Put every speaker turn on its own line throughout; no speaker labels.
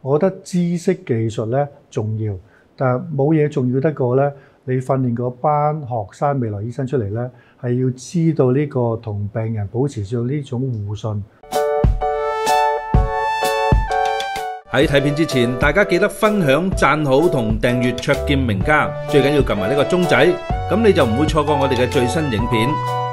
我覺得知識技術咧重要，但係冇嘢重要得過咧，你訓練嗰班學生未來醫生出嚟咧，係要知道呢個同病人保持住呢種互信。
喺睇片之前，大家記得分享、讚好同訂閱卓見名家，最緊要撳埋呢個鐘仔，咁你就唔會錯過我哋嘅最新影片。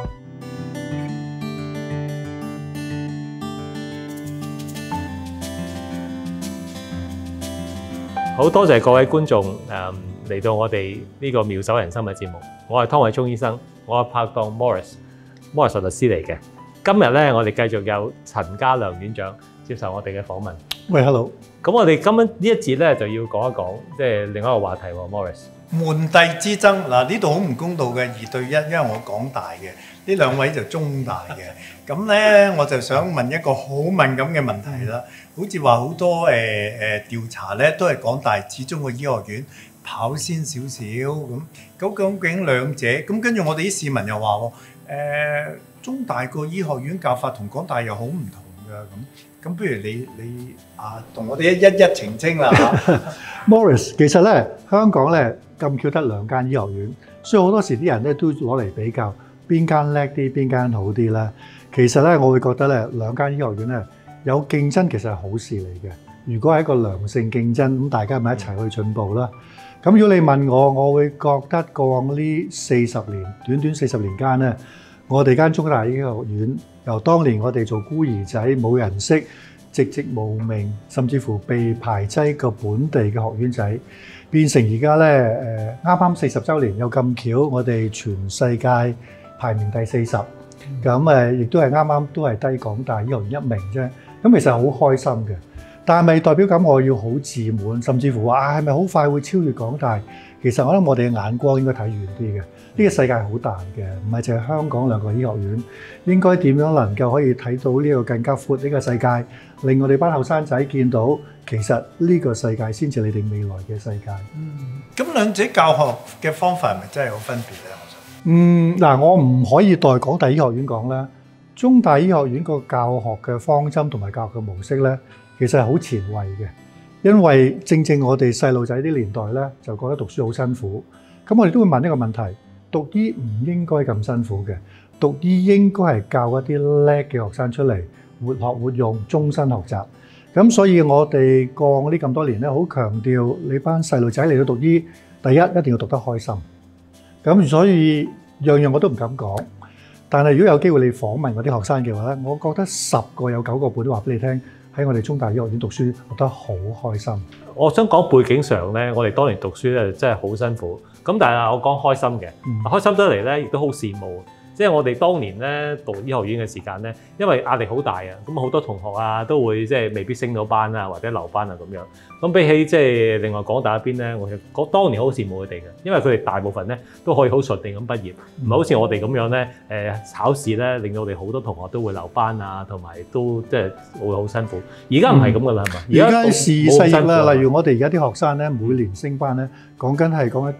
好多謝各位觀眾嚟到我哋呢個妙手仁心嘅節目，我係湯偉聰醫生，我係拍檔 Morris 律師嚟嘅。今日咧，我哋繼續有陳家亮院長接受我哋嘅訪問。
喂，hello。
咁我哋今日呢一節咧就要講一講，即係另一個話題喎 ，Morris。
門第之爭嗱，呢度好唔公道嘅2對1，因為我港大嘅，呢兩位就中大嘅。咁咧，我就想問一個好敏感嘅問題啦。好似話好多調查咧，都係港大始終個醫學院跑先少少咁。究竟兩者咁，跟住我哋啲市民又話喎，中大個醫學院教法同港大又好唔同㗎咁，不如你同我哋一澄清啦嚇。
Morris， 其實咧香港咧咁巧得2間醫學院，所以好多時啲人咧都攞嚟比較邊間叻啲，邊間好啲啦。其實咧，我會覺得咧2間醫學院咧有競爭其實係好事嚟嘅。如果係一個良性競爭，咁大家咪一齊去進步啦。咁如果你問我，我會覺得過往呢40年，短短40年間咧，我哋間中大醫學院由當年我哋做孤兒仔冇人識，寂寂無名，甚至乎被排擠個本地嘅學院仔，變成而家咧啱啱40週年又咁巧，我哋全世界排名第40，咁亦都係啱啱都係低港大醫學院1名啫。咁其實好開心嘅，但係咪代表咁我要好自滿，甚至乎話係咪好快會超越港大？其實我諗我哋嘅眼光應該睇遠啲嘅。呢個世界好大嘅，唔係淨係香港2個醫學院，應該點樣能夠可以睇到呢個更加闊呢個世界，令我哋班後生仔見到其實呢個世界先至你哋未來嘅世界。
咁兩者教學嘅方法係咪真係有分別咧？
嗱，我唔可以代港大醫學院講啦。中大醫學院個教學嘅方針同埋教學嘅模式咧，其實係好前衛嘅，因為正正我哋細路仔啲年代咧，就覺得讀書好辛苦。咁我哋都會問一個問題：讀醫唔應該咁辛苦嘅，讀醫應該係教一啲叻嘅學生出嚟，活學活用，終身學習。咁所以我哋過往呢咁多年咧，好強調你班細路仔嚟到讀醫，第一一定要讀得開心。咁所以樣樣我都唔敢講。但係如果有機會你訪問嗰啲學生嘅話咧，我覺得10個有9個半都話俾你聽，喺我哋中大醫學院讀書讀得好開心。
我想講背景上咧，我哋當年讀書咧真係好辛苦。咁但係我講開心嘅，開心得嚟咧，亦都好羨慕。即係我哋當年咧讀醫學院嘅時間咧，因為壓力好大啊，咁好多同學啊都會即係未必升到班啊，或者留班啊咁樣。咁比起即係另外港大一邊咧，我當年好羨慕佢哋嘅，因為佢哋大部分咧都可以好順利咁畢業，唔係好似我哋咁樣咧考試咧令到我哋好多同學都會留班啊，同埋都即係會好辛苦。而家唔係咁噶啦，係嘛？
而家時移世易啦，例如我哋而家啲學生咧，每年升班咧，講緊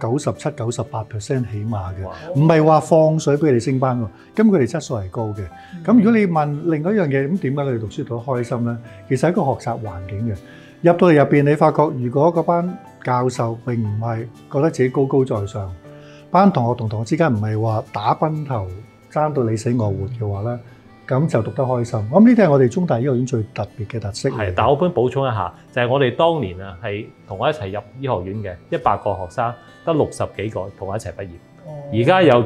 97%-98% 起碼嘅，唔係話放水俾佢哋升班喎，咁佢哋質素係高嘅。咁如果你問另外一樣嘢，咁點解佢哋讀書讀得開心咧？其實係一個學習環境嘅。入到嚟入邊，你發覺如果嗰班教授並唔係覺得自己高高在上，班同學同同學之間唔係話打崩頭爭到你死我活嘅話咧，咁就讀得開心。我諗呢啲係我哋中大醫學院最特別嘅特色。
係，但我想補充一下，就係我哋當年啊，係同我一齊入醫學院嘅100個學生，得60幾個同我一齊畢業。而家有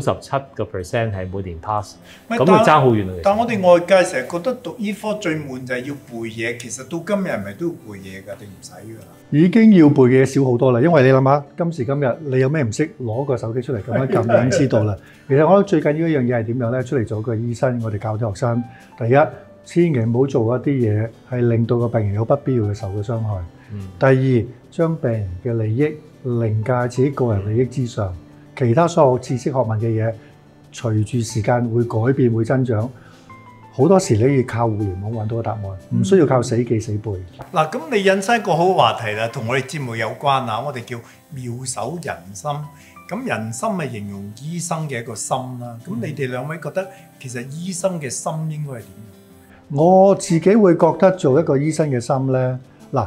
97% 係每年 pass， 咁就爭好遠啦。
但我哋外界成日覺得讀醫科最悶就係要背嘢，其實到今日係咪都要背嘢㗎？定唔使㗎啦？
已經要背嘅嘢少好多啦，因為你諗下，今時今日你有咩唔識，攞個手機出嚟咁樣撳已經知道啦。其實我覺得最緊要一樣嘢係點樣咧？出嚟做個醫生，我哋教啲學生，第一，千祈唔好做一啲嘢係令到個病人有不必要嘅受嘅傷害。第二，將病人嘅利益凌駕自己個人利益之上。其他所有知識學問嘅嘢，隨住時間會改變會增長，好多時你要靠互聯網揾到個答案，唔需要靠死記死背。
嗱，咁你引申一個好話題啦，同我哋節目有關啊，我哋叫妙手仁心。咁仁心係形容醫生嘅一個心啦。咁你哋兩位覺得其實醫生嘅心應該係點樣？
我自己會覺得做一個醫生嘅心咧，嗱，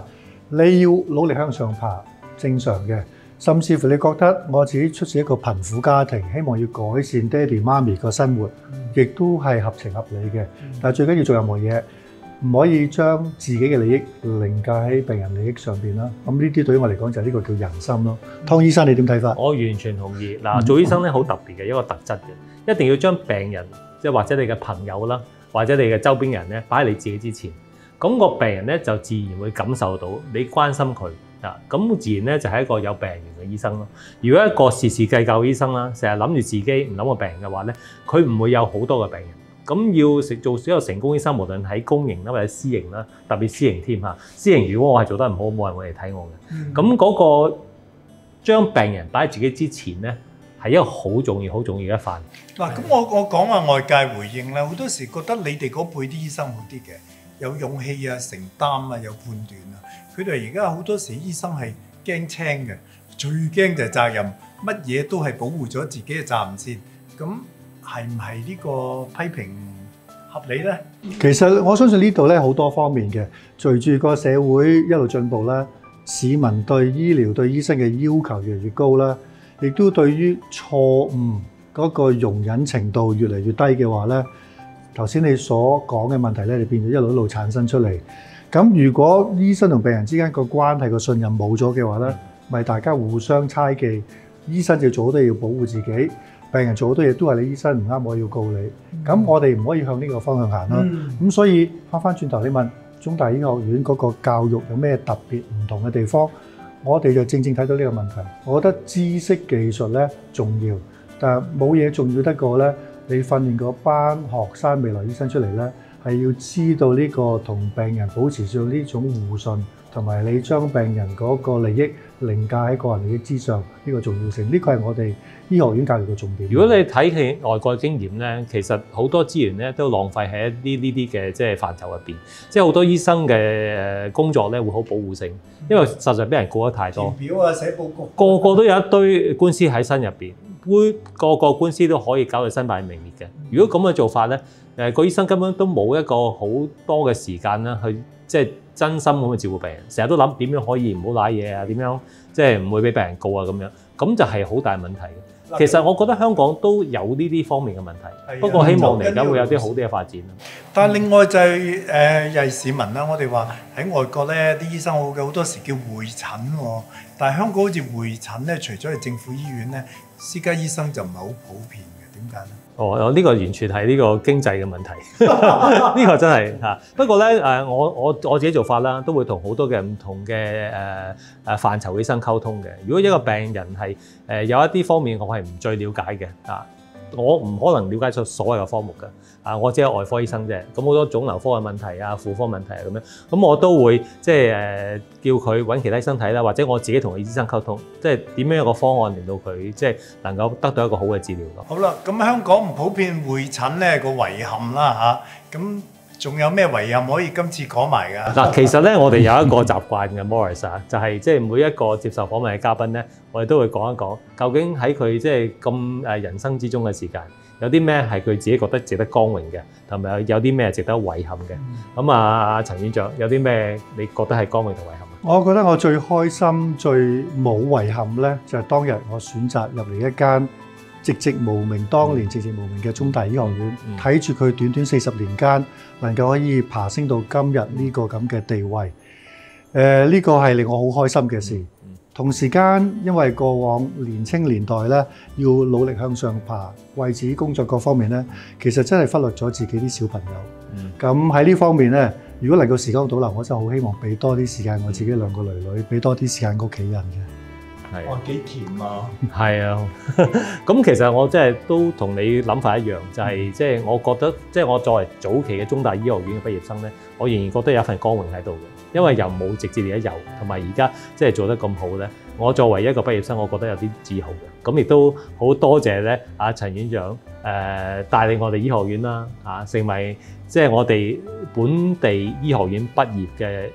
你要努力向上爬，正常嘅。甚至乎你覺得我自己出自一個貧苦家庭，希望要改善爹哋媽咪個生活，亦都係合情合理嘅。但係最緊要做任何嘢，唔可以將自己嘅利益凌駕喺病人利益上邊啦。咁呢啲對於我嚟講就係呢個叫人心咯。湯醫生你點睇法？
我完全同意。嗱，做醫生咧好特別嘅一個特質嘅，一定要將病人即係或者你嘅朋友啦，或者你嘅周邊人咧擺喺你自己之前。咁個病人咧就自然會感受到你關心佢。咁自然咧就係一個有病源嘅醫生咯。如果一個事事計較嘅醫生啦，成日諗住自己唔諗個病人嘅話咧，佢唔會有好多嘅病人。咁要做一個成功醫生，無論喺公營啦或者私營啦，特別私營添嚇。私營如果我係做得唔好，冇人會嚟睇我嘅。咁嗰個將病人擺喺自己之前咧，係一個好重要、好重要嘅一環。
嗱，咁我講下外界回應啦。好多時覺得你哋嗰輩啲醫生好啲嘅，有勇氣啊、承擔啊、有判斷啊。佢哋而家好多時醫生係驚青嘅，最驚就係責任，乜嘢都係保護咗自己嘅責任先。咁係唔係呢個批評合理呢？
其實我相信呢度咧好多方面嘅，隨住個社會一路進步啦，市民對醫療對醫生嘅要求越嚟越高啦，亦都對於錯誤嗰個容忍程度越嚟越低嘅話咧，頭先你所講嘅問題咧，你變咗一路產生出嚟。咁如果醫生同病人之間個關係個信任冇咗嘅話咧，咪大家互相猜忌，醫生就做好多嘢要保護自己，病人做好多嘢都係你醫生唔啱，我要告你。咁我哋唔可以向呢個方向行啦。咁所以翻轉頭，你問中大醫學院嗰個教育有咩特別唔同嘅地方，我哋就正正睇到呢個問題。我覺得知識技術咧重要，但係冇嘢重要得過咧，你訓練嗰班學生未來醫生出嚟咧，係要知道呢個同病人保持住呢種互信，同埋你將病人嗰個利益凌駕喺個人利益之上，呢個重要性，呢個係我哋醫學院教育嘅重點。
如果你睇起外國嘅經驗咧，其實好多資源咧都浪費喺呢啲嘅即係範疇入邊，即係好多醫生嘅工作咧會好保護性，因為實在俾人告得太多。
填表啊，寫報告，
個個都有一堆官司喺身入邊，個個官司都可以搞到身敗名裂嘅。如果咁嘅做法咧，個醫生根本都冇一個好多嘅時間啦，去即係真心咁去照顧病人，成日都諗點樣可以唔好賴嘢啊，點樣即係唔會俾病人告啊咁樣，咁就係好大問題嘅。其實我覺得香港都有呢啲方面嘅問題，不過希望嚟緊會有啲好啲嘅發展。
但係另外就係又係市民啦，我哋話喺外國咧啲醫生好嘅，好多時叫會診喎，但係香港好似會診咧，除咗係政府醫院咧，私家醫生就唔係好普遍嘅，點解咧？
呢個完全係呢個經濟嘅問題，呢個真係嚇。不過咧我自己做法啦，都會同好多嘅唔同嘅範疇醫生溝通嘅。如果一個病人係有一啲方面我係唔最了解嘅啊，我唔可能了解出所有嘅科目嘅啊，我只係外科醫生啫。咁好多腫瘤科嘅問題啊、婦科問題啊咁樣，咁我都會即係叫佢揾其他醫生睇啦，或者我自己同個醫生溝通，即係點樣一個方案令到佢即係能夠得到一個好嘅治療咯。
好啦，咁香港唔普遍會診咧個遺憾啦嚇，咁仲有咩遺憾可以今次講埋㗎？
嗱，其實咧我哋有一個習慣嘅 Morris 啊，就係即係每一個接受訪問嘅嘉賓咧，我哋都會講一講，究竟喺佢即係咁人生之中嘅時間，有啲咩係佢自己覺得值得光榮嘅，同埋有啲咩值得遺憾嘅。咁啊，陳院長有啲咩你覺得係光榮同遺憾啊？
我覺得我最開心、最冇遺憾咧，就係當日我選擇入嚟一間寂寂無名，當年寂寂無名嘅中大醫學院，睇住佢短短40年間能夠可以爬升到今日呢個咁嘅地位，呢個係令我好開心嘅事。同時間，因為過往年青年代咧，要努力向上爬，為自己工作各方面咧，其實真係忽略咗自己啲小朋友。咁喺呢方面咧，如果能夠時光倒流，我真係好希望俾多啲時間我自己兩個女女，俾多啲時間屋企人嘅。
係
哇，幾甜啊！
係啊，咁其實我即係都同你諗法一樣，就係即係我覺得，即係我作為早期嘅中大醫學院嘅畢業生咧，我仍然覺得有一份光榮喺度嘅。因為由冇直至而家有，同埋而家即係做得咁好咧，我作為一個畢業生，我覺得有啲自豪嘅。咁亦都好多謝咧陳院長帶領我哋醫學院啦成為即係我哋本地醫學院畢業嘅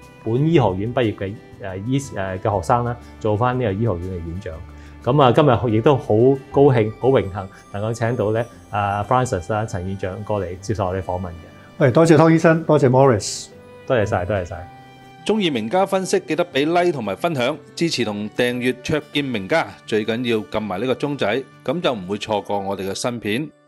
嘅學生啦，做翻呢個醫學院嘅院長。咁啊，今日亦都好高興、好榮幸能夠請到咧Francis 啦陳院長過嚟接受我哋訪問嘅。
喂，多謝湯醫生，多謝 Morris，
多謝晒，多謝晒。
中意名家分析記得俾 like 同埋分享，支持同訂閱卓見名家，最緊要撳埋呢個鐘仔，咁就唔會錯過我哋嘅新片。